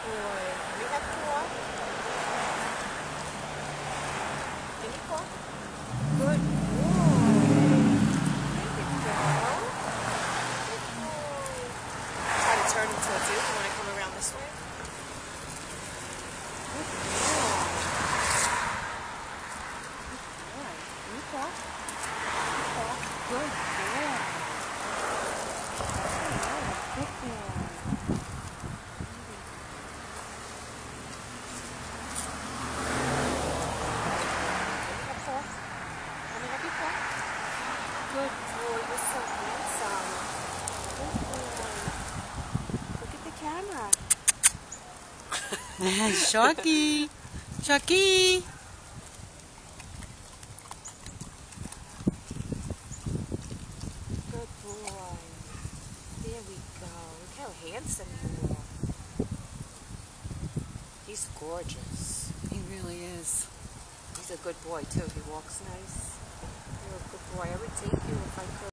boy. We have paw. Can you paw? Good boy. There you go. Good boy. Try to turn him towards you. You want to come around this way? Good boy. Good boy. Can you paw? Good boy. Good boy. Good boy, you're so handsome. Good boy. Look at the camera. Charkee! Charkee! Good boy. There we go. Look how handsome you are. He's gorgeous. He really is. He's a good boy too. He walks nice. You're a good boy. I would take you if I could.